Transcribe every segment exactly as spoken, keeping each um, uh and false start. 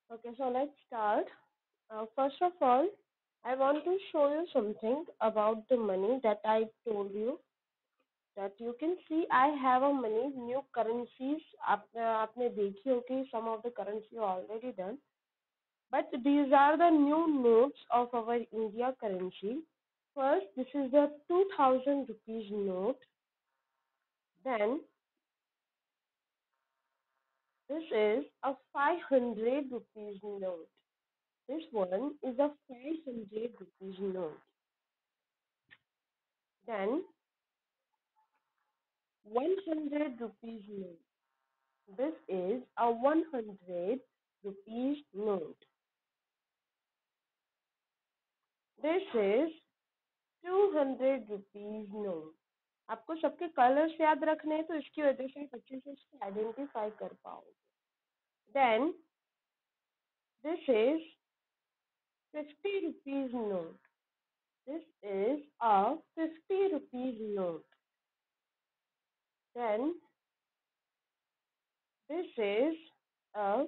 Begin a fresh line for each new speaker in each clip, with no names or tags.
Okay, so let's start. Uh, first of all, I want to show you something about the money that I told you that you can see I have a money new currencies. आप आपने देखी होगी some of the currency already done, but these are the new notes of our India currency. First, this is the two thousand rupees note. Then this is a five hundred rupees note. This one is a five hundred rupees note. Then one hundred rupees note. This is a one hundred rupees note. This is two hundred rupees note. आपको सबके colours याद रखने हैं तो इसकी वजह से आप अच्छे से इसको आइडेंटिफाई कर पाओगे. Then this is fifty rupees note. This is a fifty rupees note. Then this is a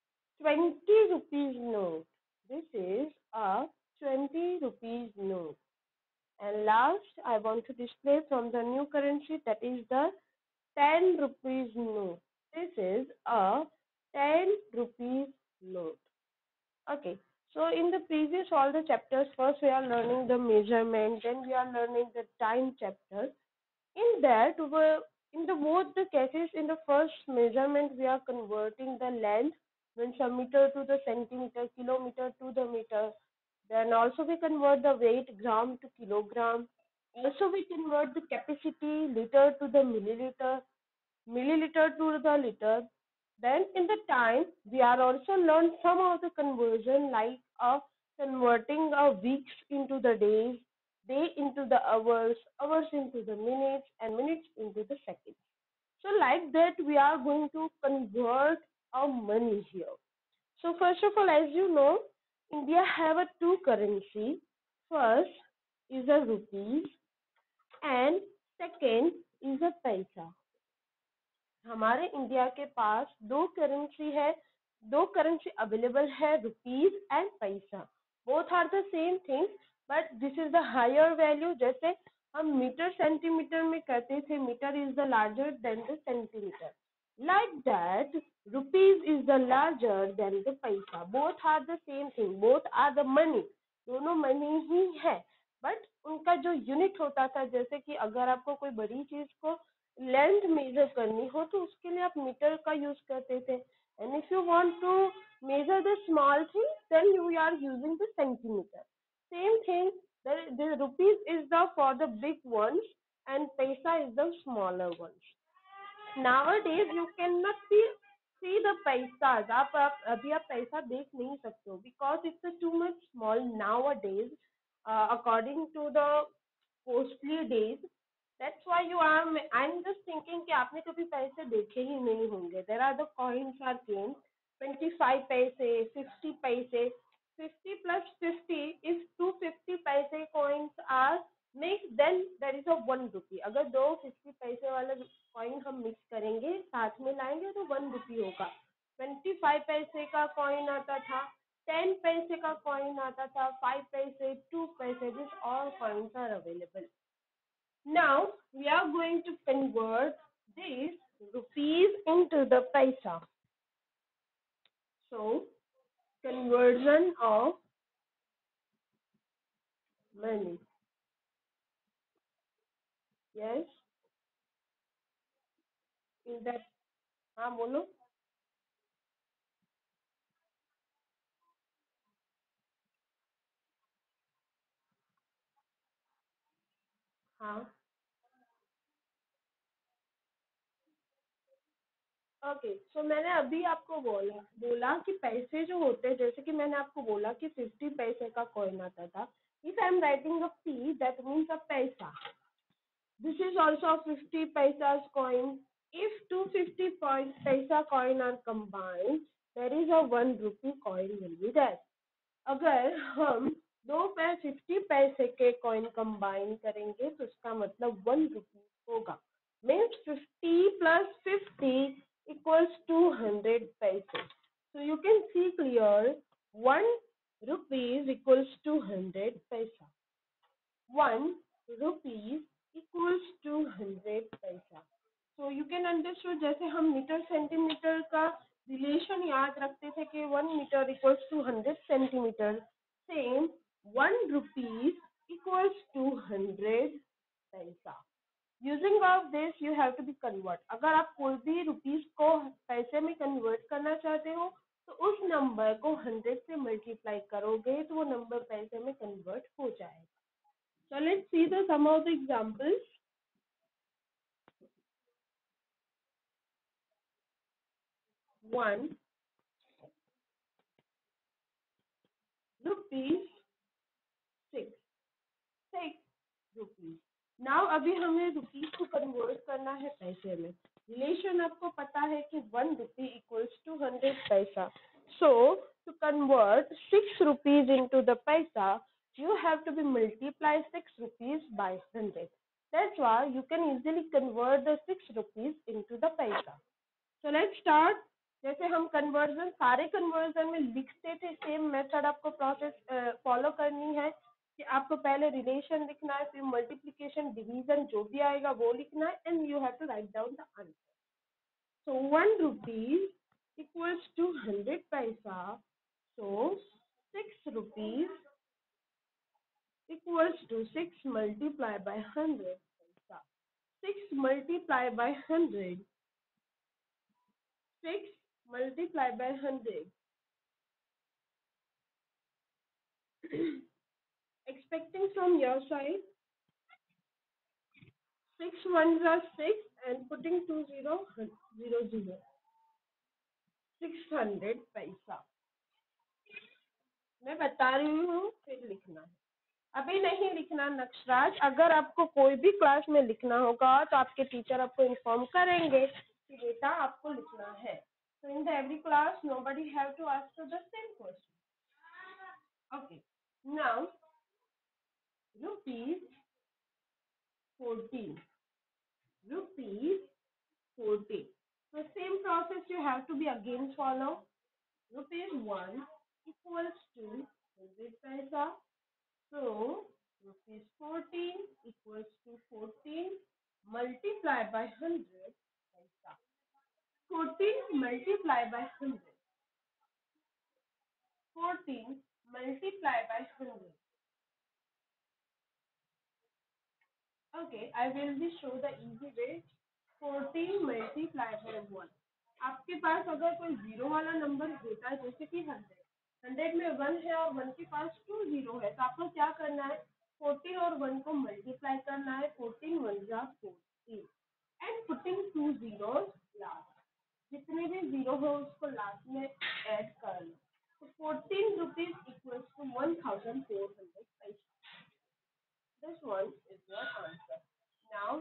twenty rupees note. This is a twenty rupees note. And last, I want to display from the new currency, that is the ten rupees note. This is a ten rupees note. Okay. So in the previous all the chapters, first we are learning the measurement, then we are learning the time chapter. In that, we in the both the cases, in the first measurement, we are converting the length, means a meter to the centimeter, kilometer to the meter. Then also we convert the weight, gram to kilogram. Also we convert the capacity, liter to the milliliter, milliliter to the liter. Then in the time, we are also learn some of the conversion like of converting a weeks into the days, day into the hours, hours into the minutes, and minutes into the seconds. So like that, we are going to convert our money here. So first of all, as you know, India have a two currency. First is a rupees and second is a paisa. हमारे India के पास दो currency है, दो currency available है, rupees and paisa. Both are the same things, but this is the higher value. जैसे हम metre centimetre में कहते थे, metre is the larger than the centimetre. Like that rupees is the larger than the paisa. Both are the same thing, both are the money. दोनों money ही है, but उनका जो यूनिट होता था, जैसे कि अगर आपको कोई बड़ी चीज को लेंथ मेजर करनी हो तो उसके लिए आप मीटर का यूज करते थे. And if you want to measure the small thing then you are using the centimetre. Same thing, the rupees is the for the big ones and paisa is the smaller ones. Nowadays you cannot see see the paisas. आप आप अभी आप पैसा देख नहीं सकते हो because it's too much small nowadays, uh, according to the costly days. That's why you are. I'm just thinking कि आपने कभी पैसे देखे ही नहीं होंगे. There are the coins are came twenty-five पैसे, fifty पैसे, fifty plus fifty if two fifty पैसे coins are mixed, then there is a one rupee. अगर दो fifty पैसे वाले कॉइन हम मिक्स करेंगे, साथ में लाएंगे तो one rupee होगा. twenty-five पैसे का कॉइन आता था, ten पैसे का कॉइन आता था, five पैसे, two पैसे. This all coins are available. Now we are going to convert these rupees into the paisa. So conversion of money. Yes. In that, हाँ बोलो. हाँ. ओके, सो मैंने अभी आपको बोला बोला कि पैसे जो होते हैं, जैसे कि मैंने आपको बोला कि फिफ्टी पैसे का कॉइन आता था. If I am writing a P, that means a paisa. This is also a fifty paisas coin. If two hundred fifty point paisa coin are combined, there is a one rupee coin will be there. अगर हम दो पै fifty पैसे के coin combine करेंगे तो इसका मतलब वन रुपीज होगा. Means fifty plus fifty equals to hundred paise. So you can see clear, one rupees equals to hundred paisa. One rupees equals to hundred paisa. So you can understand, जैसे हम metre centimetre का relation याद रखते थे कि one metre equals to hundred centimetre, same one rupees equals to hundred paisa. Using of this you have to be convert. अगर आप कोई भी रुपीज को पैसे में कन्वर्ट करना चाहते हो तो उस नंबर को हंड्रेड से मल्टीप्लाई करोगे तो वो नंबर पैसे में कन्वर्ट हो जाएगा. So let's see the some of the examples. One rupees six. Six rupees. Now अभी हमें रुपीज को कन्वर्ट करना है पैसे में. रिलेशन आपको पता है कि one rupee equals to hundred paisa. So to convert six rupees into the paisa, you have to be multiply six rupees by hundred. That's why you can easily convert the six rupees into the paisa. So let's start. जैसे हम conversion सारे conversion में लिखते थे, same method आपको process follow करनी है कि आपको पहले रिलेशन लिखना है, फिर मल्टीप्लिकेशन डिवीजन जो भी आएगा वो लिखना है, and you have to write down the answer. So one rupees equals to hundred paisa. So six rupees equals to six multiply by hundred paisa. Six multiply by hundred. Six multiplied by hundred. Expecting from your side, six ones are six and putting two zero zero zero. Six hundred पैसा. मैं बता रही हूँ, फिर लिखना है. अभी नहीं लिखना नक्शराज. अगर आपको कोई भी क्लास में लिखना होगा तो आपके टीचर आपको इन्फॉर्म करेंगे कि बेटा आपको लिखना है. So in the every class, nobody have to ask the same question. Okay. Now, rupees fourteen. Rupees fourteen. So same process you have to be again follow. Rupees one equals to hundred paisa. So rupees fourteen equals to fourteen multiplied by hundred paisa. fourteen multiplied by hundred. fourteen multiplied by hundred. Okay, I will be show the easy way. fourteen multiplied by one. आपके पास अगर कोई zero वाला number होता है, जैसे कि hundred, hundred में one है और वन के पास टू जीरो है, तो आपको क्या करना है, फोर्टीन और वन को मल्टीप्लाई करना है. फोर्टीन वन जा fourteen and putting two zero last. जितने भी जीरो हो उसको लास्ट में ऐड करना. तो fourteen rupees equals to one thousand four hundred paisa. This one is your answer. Now,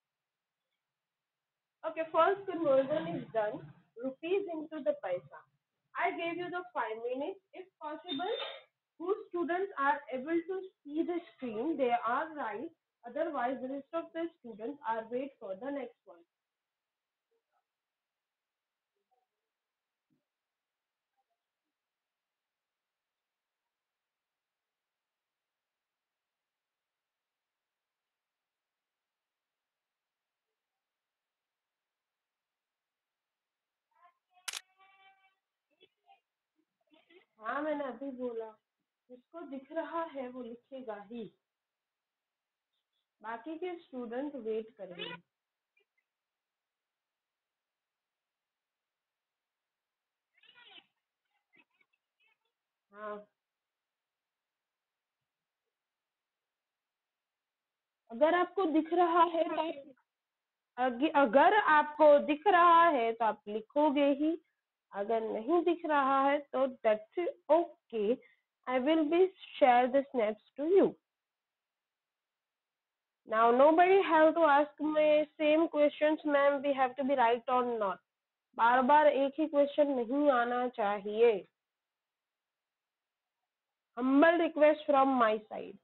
okay, first conversion is done. Rupees into the paisa. I gave you the five minutes. If possible, whose students are able to see the screen, they are right. Otherwise, the rest of the students are wait for the next one. हाँ, मैंने अभी बोला, जिसको दिख रहा है वो लिखेगा ही, बाकी के स्टूडेंट वेट करेंगे. हाँ, अगर आपको दिख रहा है तो आप अगर आपको दिख रहा है तो आप लिखोगे ही. अगर नहीं दिख रहा है तो that's okay. I will be share the snaps to you. Now nobody have to ask me same questions ma'am, we have to be right or not. बार बार एक ही क्वेश्चन नहीं आना चाहिए. Humble request from my side.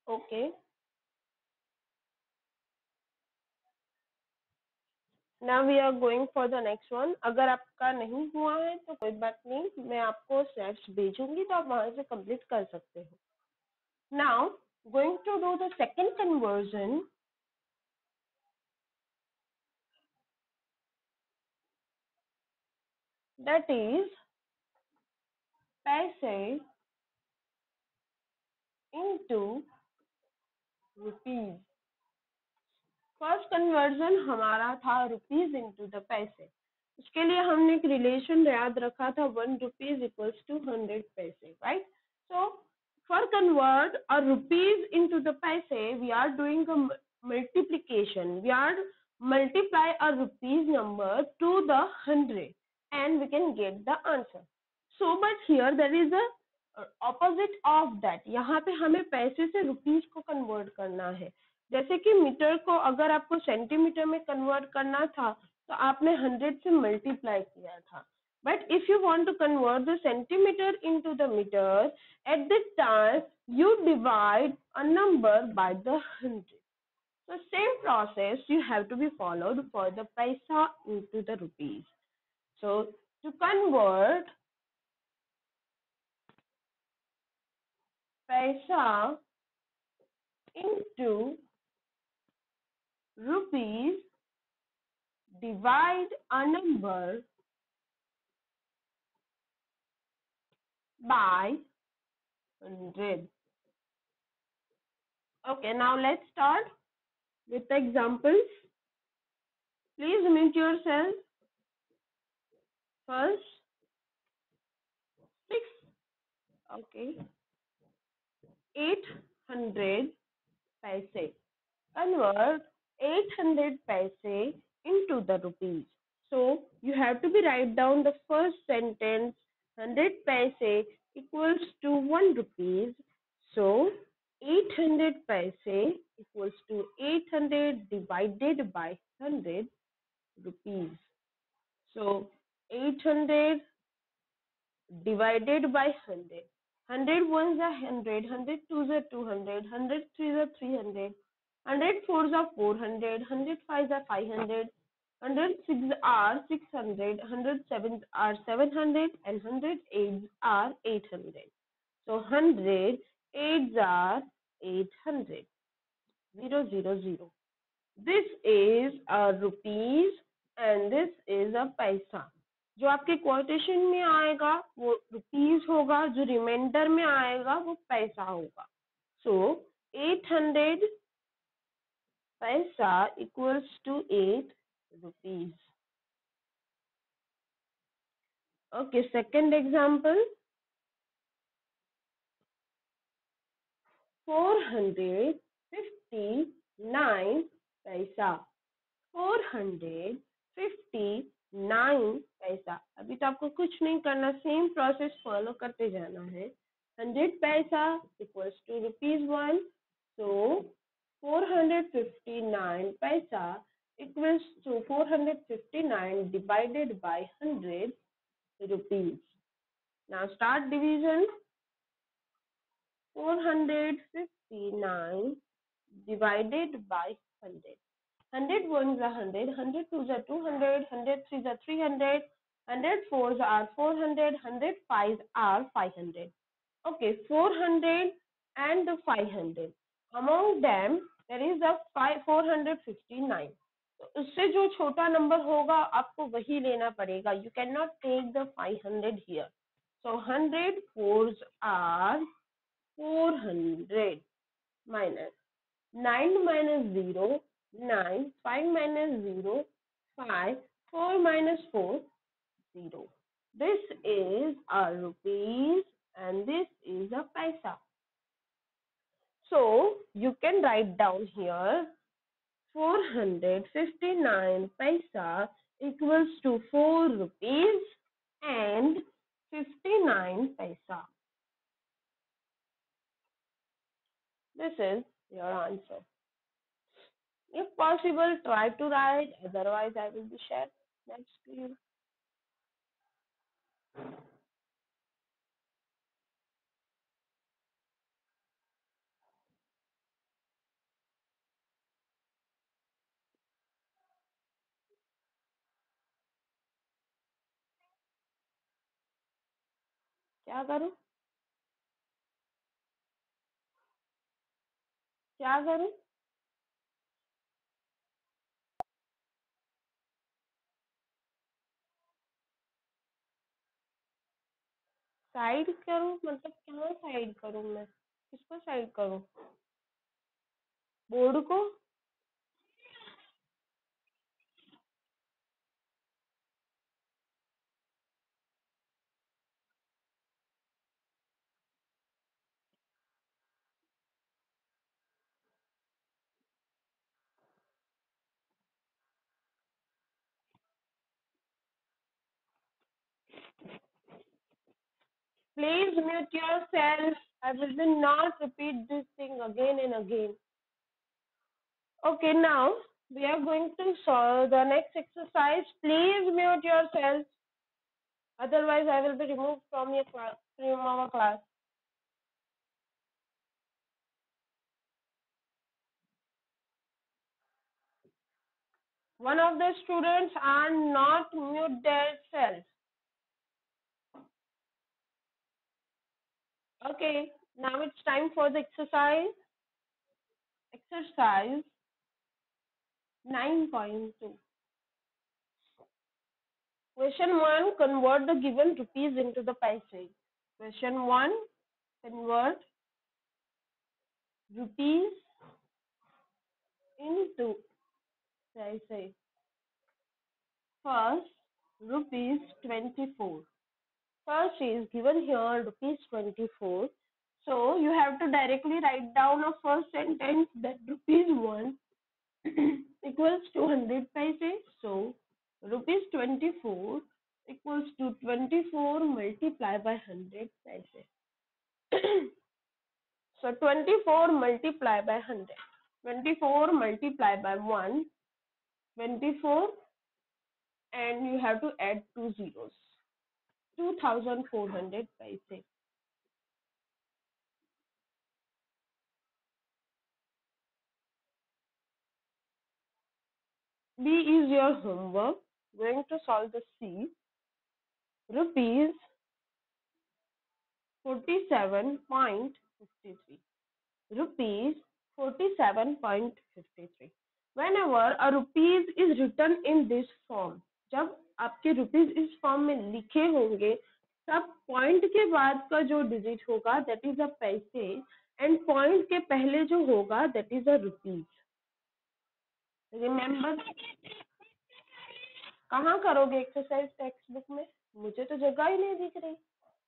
Okay, now we are going for the next one. अगर आपका नहीं हुआ है तो कोई बात नहीं, मैं आपको स्टेप्स भेजूंगी तो आप वहां से कंप्लीट कर सकते हो। Now going to do the second conversion, that is paise into rupees. First conversion हमारा था रुपीज इनटू द पैसे। उसके लिए हमने एक रिलेशन याद रखा था, one rupees equals to hundred paise, right? So for convert a rupees into the paise, we are doing a multiplication. We are multiply a rupees number to the hundred, and we can get the answer. So, but here there is a opposite of that. यहाँ पे हमें पैसे से rupees को convert करना है। जैसे कि मीटर को अगर आपको सेंटीमीटर में कन्वर्ट करना था तो आपने हंड्रेड से मल्टीप्लाई किया था। But if you want to convert the centimetre into the metre, at this time you divide a number by the hundred. So same process you have to be followed for the paisa into the rupees. So to convert paisa into rupees, divide a number by hundred. Okay, now let's start with the examples. Please mute yourself. First, six. Okay, eight hundred paise. Convert eight hundred paise into the rupees. So you have to be write down the first sentence. Hundred paise equals to one rupees. So eight hundred paise equals to eight hundred divided by hundred rupees. So eight hundred divided by hundred. Hundred ones are hundred, hundred twos are two hundred, hundred threes are three hundred, hundred fours are four hundred, hundred fives are five hundred, hundred sixes are six hundred, hundred sevens are seven hundred, and hundred eights are eight hundred. So hundred eights are eight hundred. Zero zero zero. This is a rupees and this is a paisa. जो आपके quotation में आएगा वो rupees होगा, जो reminder में आएगा वो पैसा होगा। So eight hundred paisa equals to eight rupees. Okay, second example, four hundred fifty nine paisa. Four hundred fifty nine paisa. अभी तो आपको कुछ नहीं करना, सेम प्रोसेस फॉलो करते जाना है। Hundred paisa equals to rupees one, so four hundred fifty nine paisa equals to four hundred fifty nine divided by hundred rupees. Now start division. Four hundred fifty nine divided by hundred. Hundred ones are hundred, hundred twos are two hundred, hundred threes are three hundred, hundred fours are four hundred, hundred fives are five hundred. Okay, four hundred and five hundred. Among them, there is a five four hundred fifty nine. तो उससे जो छोटा number होगा आपको वही लेना पड़ेगा. You cannot take the five hundred here. So hundred fours are four hundred minus nine minus zero, nine, five minus zero, five, four minus four, zero. This is a rupees and this is a paisa. So you can write down here four hundred fifty-nine paisa equals to four rupees and fifty-nine paisa. This is your answer. If possible, try to write, otherwise I will be shared next to you. क्या करूं क्या करूं side करूं मतलब क्या side करूं मैं, किसको साइड करूं? बोर्ड को? Please mute yourself. I will be not repeat this thing again and again. Okay, now we are going to solve the next exercise. Please mute yourself. Otherwise, I will be removed from your class, from our class. One of the students are not mute their self. Okay, now it's time for the exercise. Exercise nine point two. Question one, convert the given rupees into the paise. Question one, convert rupees into paise. First, rupees twenty-four. First is given here rupees twenty-four. So you have to directly write down a first sentence that rupees one equals to one hundred paise. So rupees twenty-four equals to twenty-four multiplied by one hundred paise. So twenty-four multiplied by one hundred. twenty-four multiplied by one, twenty-four, and you have to add two zeros. two thousand four hundred paise. B is your homework. Going to solve the C. Rupees forty-seven point five three. Rupees forty-seven point five three. Whenever a rupees is written in this form, जब आपके rupees इस form में लिखे होंगे, तब point के बाद का जो digit होगा that is a पैसे, and point के पहले जो होगा that is a rupees. Remember? कहाँ करोगे एक्सरसाइज टेक्स्ट बुक में? मुझे तो जगह ही नहीं दिख रही.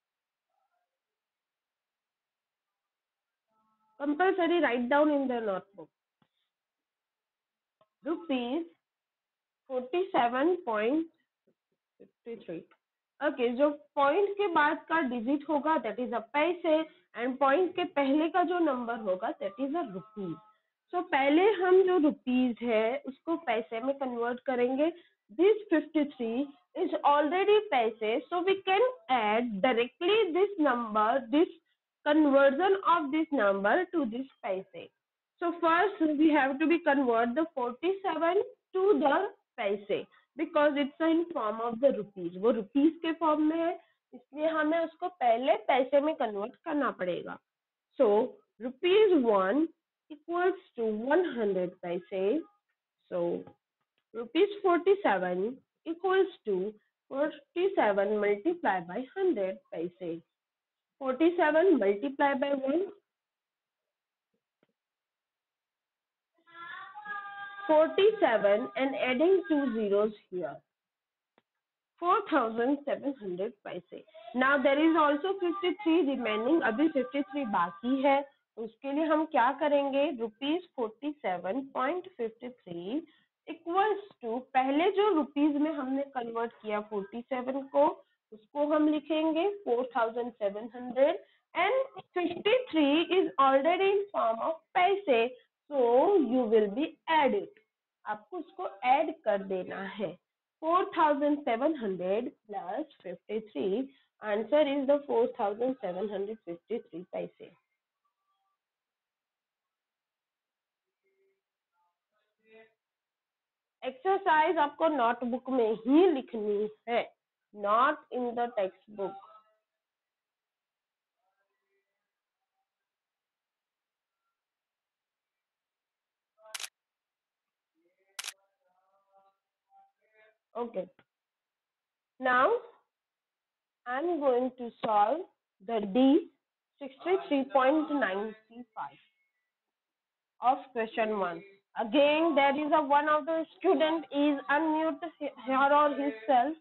Compulsory write down in the notebook. Rupees forty-seven point five three. Okay, जो पॉइंट के बाद का डिजिट होगा दैट इज अ पैसे, एंड पॉइंट के पहले का जो नंबर होगा that is a rupees. So पहले हम जो रुपीज है उसको पैसे में कन्वर्ट करेंगे. This fifty three is already paise, so we can add directly this number, this conversion of this number to this paise. So first we have to be convert the forty-seven to the paise because it's in form of the rupees. वो rupees के form में है, इसलिए हमें उसको पहले पैसे में convert करना पड़ेगा. So rupees one equals to one hundred paise. So rupees forty-seven equals to forty-seven multiplied by one hundred paise. forty-seven multiplied by one, forty-seven, and adding two zeros here, four thousand seven hundred paise. Now there is also fifty-three remaining. अभी fifty-three बाकी है. उसके लिए हम क्या करेंगे? Rupees forty seven point fifty three equals to, पहले जो रुपीज में हमने कन्वर्ट किया फोर्टी सेवन को, उसको हम लिखेंगे four thousand seven hundred, and fifty three is already in form of paise, so you will be add it. आपको उसको ऐड कर देना है. four thousand seven hundred plus fifty-three, answer is the four thousand seven hundred fifty-three paise. Exercise आपको notebook में ही लिखनी है, not in the text book. Okay. Now I'm going to solve the D sixty-three point nine five of question one. Again, there is a one of the student is unmute her or himself.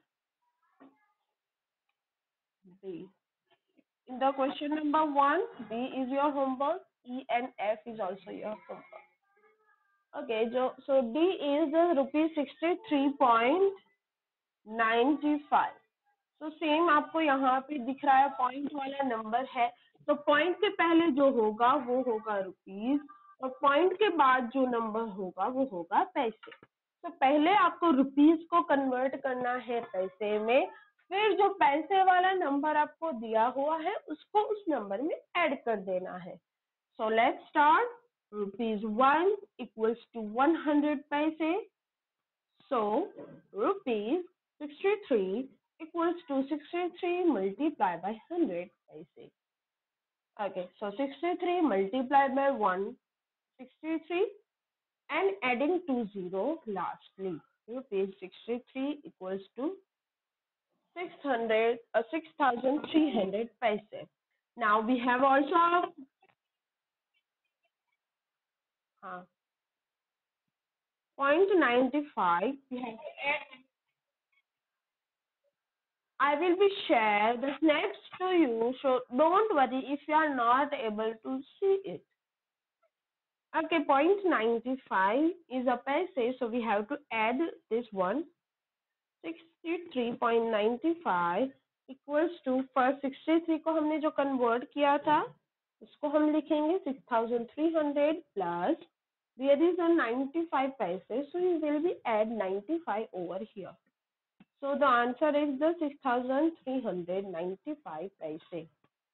B. In the question number one, B is your homework. E and F is also your homework. Okay, so, so D is the rupees sixty-three point nine five. तो same आपको यहाँ पे दिख रहा है point वाला number है, तो पॉइंट के पहले जो होगा वो होगा रुपीज और पॉइंट के बाद जो नंबर होगा वो होगा पैसे। तो पहले आपको रुपीज को कन्वर्ट करना है पैसे में, फिर जो पैसे वाला नंबर आपको दिया हुआ है उसको उस नंबर में ऐड कर देना है। So let's start. Rupees one equals to one hundred paise. So rupees sixty-three equals to sixty-three multiplied by one hundred paise. Okay, so sixty-three multiplied by one, sixty-three, and adding two zero lastly. Rupees sixty-three equals to six hundred, uh, six thousand three hundred paise. Now we have also uh, point nine five. We have to add. I will be share the snaps to you, so don't worry if you are not able to see it. Okay, point nine five is a paise, so we have to add this one. sixty-three point nine five equals to first sixty-three को हमने जो convert किया था उसको हम लिखेंगे six thousand three hundred plus there is a ninety-five paise, so we will be add ninety-five over here. So the answer is the six thousand three hundred ninety-five paise.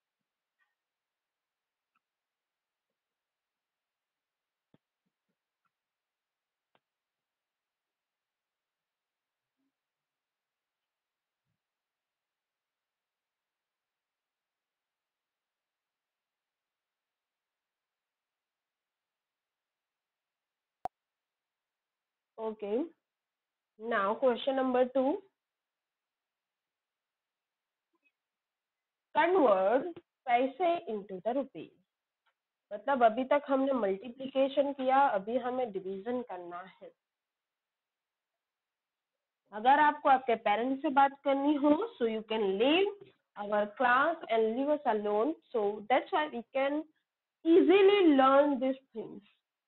Okay. Now question number two. Convert पैसे into the rupees. मतलब अभी तक हमने multiplication किया, अभी हमें division करना है। अगर आपको आपके पेरेंट्स से बात करनी हो, so you can leave our class and leave us alone. So that's why we can easily learn these things.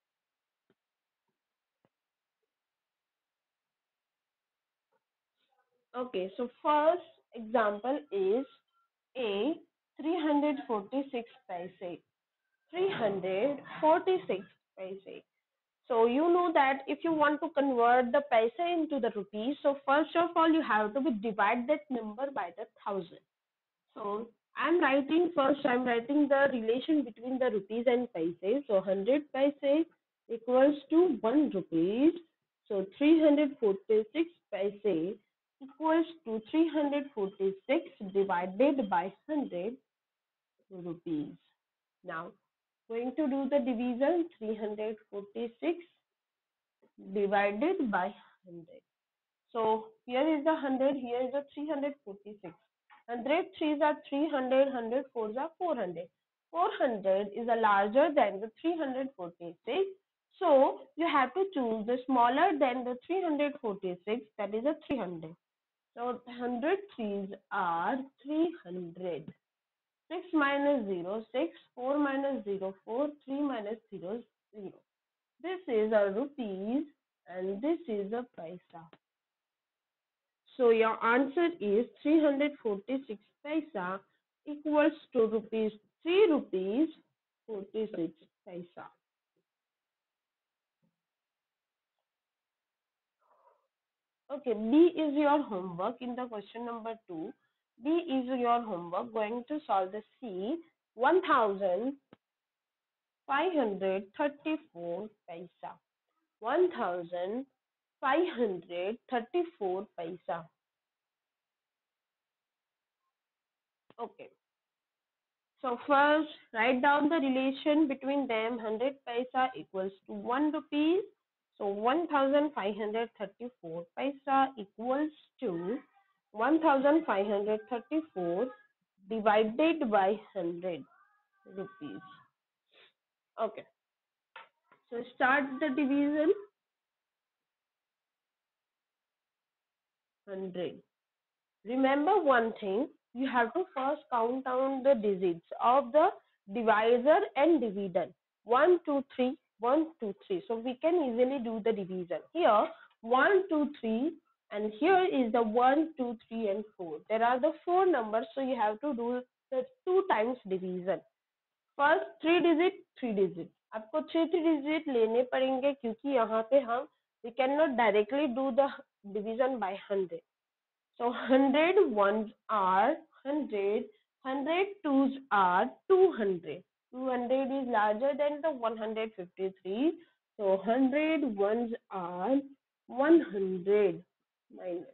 Okay, so first example is A three hundred forty-six paise. three hundred forty-six paise. So you know that if you want to convert the paise into the rupees, so first of all you have to be divide that number by the thousand. So I'm writing first. I'm writing the relation between the rupees and paise. So one hundred paise equals to one rupees. So three hundred forty-six paise equals to three hundred forty-six divided by one hundred rupees. Now going to do the division. Three hundred forty-six divided by one hundred. So here is the one hundred, here is the three hundred forty-six. one hundred threes are three hundred, one hundred fours are four hundred. four hundred is a larger than the three hundred forty-six. So you have to choose the smaller than the three hundred forty-six, that is a three hundred. So one hundred threes are three hundred. six minus zero, six, four minus zero, four, three minus zero, zero. This is a rupees and this is a paisa. So your answer is three hundred forty-six paisa equals to rupees three rupees forty-six paisa. Okay, B is your homework in the question number two. B is your homework going to solve the C one thousand five hundred thirty-four paisa. one thousand five hundred thirty-four paisa. Okay. So first, write down the relation between them. one hundred paisa equals to one rupees. So one thousand five hundred thirty-four paisa equals to one thousand five hundred thirty-four divided by one hundred rupees. Okay. So start the division. one hundred. Remember one thing, you have to first count down the digits of the divisor and dividend. one, two, three, one, two, three. So we can easily do the division. Here, one, two, three, and here is the one, two, three, and four. There are the four numbers, so you have to do the two times division. First three digit three digit आपको three three digit लेने पड़ेंगे क्योंकि यहाँ पे हम we can not directly do the division by hundred so hundred ones are hundred hundred twos are two hundred two hundred is larger than the one hundred fifty-three so hundred ones are one hundred minus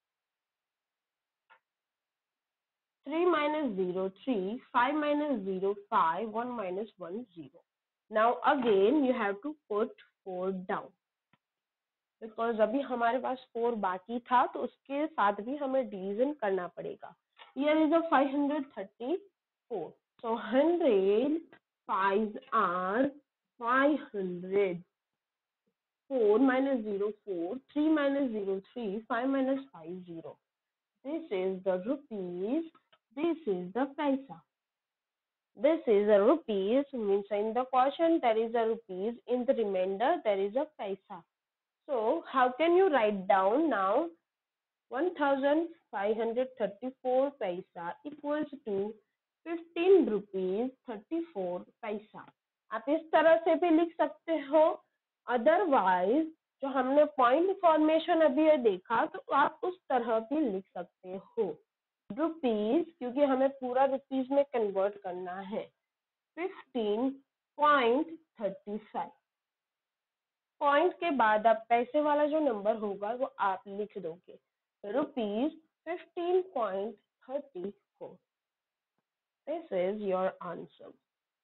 three minus zero, three, five minus zero, five, one minus one, zero. Now again you have to put four down because अभी हमारे पास four बाकी था तो उसके साथ भी हमें division करना पड़ेगा. Here is a five hundred thirty-four. So one hundred fives are five hundred. four minus zero, four. three minus zero, three. five minus five, zero. This is the rupees. This is the paisa. This is a rupees means in the quotient there is a rupees, in the remainder there is a paisa. So how can you write down now one thousand five hundred thirty-four paisa equals to fifteen rupees thirty-four paisa. आप इस तरह से भी लिख सकते हो otherwise जो हमने पॉइंट फॉर्मेशन अभी ये देखा तो आप उस तरह भी लिख सकते हो रुपीज क्योंकि हमें पूरा रुपीज में कन्वर्ट करना है fifteen point thirty five point के बाद अब पैसे वाला जो नंबर होगा वो आप लिख दोगे rupees fifteen point thirty four this is your answer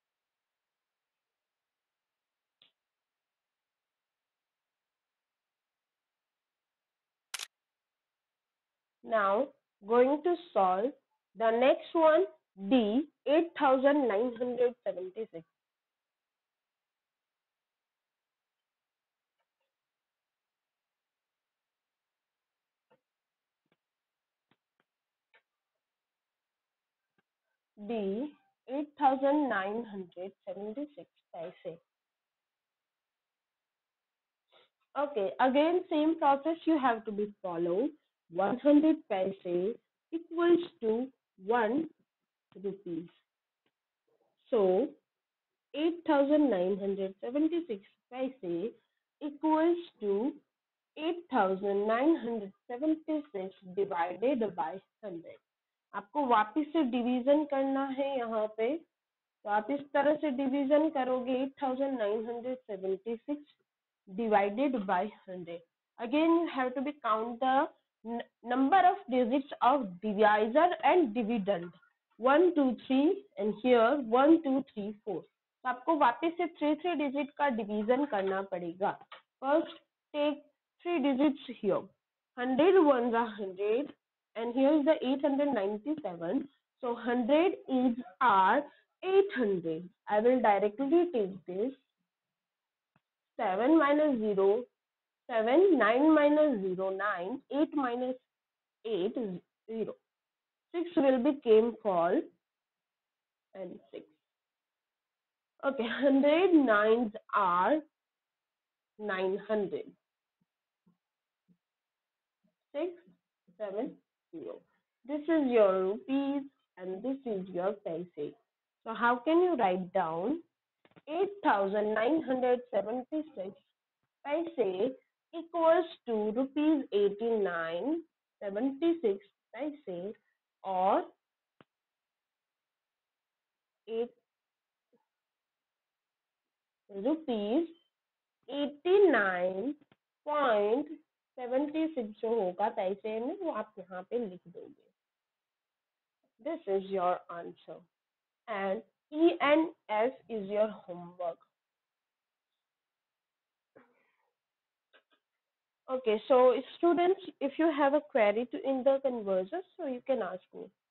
Now, going to solve the next one, D, eight thousand nine hundred seventy-six. D, eight thousand nine hundred seventy-six paise. Okay, again, same process you have to be followed. one hundred paise equals to one rupees. So, eight thousand nine hundred seventy-six paise equals to eight thousand nine hundred seventy-six divided by one hundred. आपको वापस से division करना है यहाँ पे तो आप इस तरह से डिवीजन करोगे eight thousand nine hundred seventy-six divided by one hundred. Again you have to be count the number of digits of divisor and dividend. one, two, three and here one, two, three, four. तो आपको वापस से three three digit का division करना पड़ेगा. First take three digits here. one hundred ones are one hundred and here is the eight hundred ninety-seven. So one hundred is are eight hundred. I will directly take this. seven minus zero, seven, nine minus zero, nine, eight minus eight, zero. six will become fall and six. Okay, one hundred nines are nine hundred. six, seven, zero. This is your rupees and this is your paise. So how can you write down eight thousand nine hundred seventy-six paise equals to rupees eighty-nine seventy-six paise or eight rupees eighty-nine point seventy six जो होगा पैसे में वो आप यहाँ पे लिख दोगे. This is your answer and E and F is your homework. Okay, so students, if you have a query to in the converser, so you can ask me.